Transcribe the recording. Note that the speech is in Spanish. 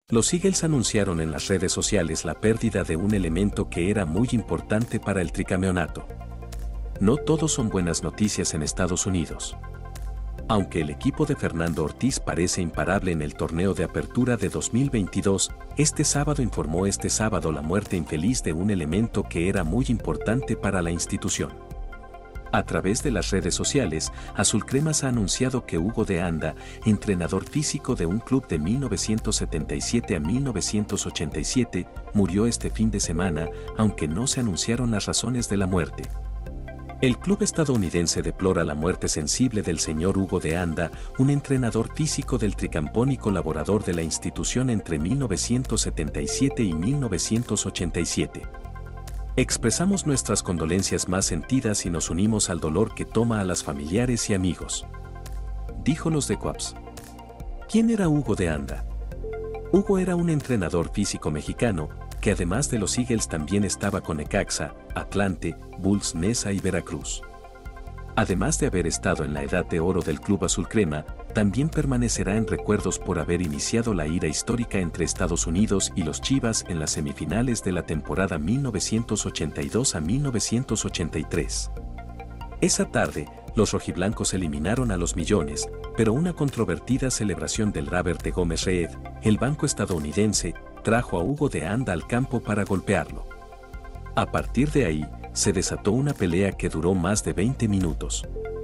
Los Eagles anunciaron en las redes sociales la pérdida de un elemento que era muy importante para el tricampeonato. No todos son buenas noticias en Estados Unidos. Aunque el equipo de Fernando Ortiz parece imparable en el torneo de apertura de 2022, este sábado informó la muerte infeliz de un elemento que era muy importante para la institución. A través de las redes sociales, Azulcremas ha anunciado que Hugo de Anda, entrenador físico de un club de 1977 a 1987, murió este fin de semana, aunque no se anunciaron las razones de la muerte. El club estadounidense deplora la muerte sensible del señor Hugo de Anda, un entrenador físico del Tricampón y colaborador de la institución entre 1977 y 1987. Expresamos nuestras condolencias más sentidas y nos unimos al dolor que toma a las familiares y amigos, dijo los de Coaps. ¿Quién era Hugo de Anda? Hugo era un entrenador físico mexicano, que además de los Eagles también estaba con Necaxa, Atlante, Bulls Nesa y Veracruz. Además de haber estado en la edad de oro del club azulcrema, también permanecerá en recuerdos por haber iniciado la ira histórica entre Estados Unidos y los Chivas en las semifinales de la temporada 1982 a 1983. Esa tarde, los rojiblancos eliminaron a los Millones, pero una controvertida celebración del Robert de Gómez Reed, el banco estadounidense, trajo a Hugo de Anda al campo para golpearlo. A partir de ahí, se desató una pelea que duró más de 20 minutos.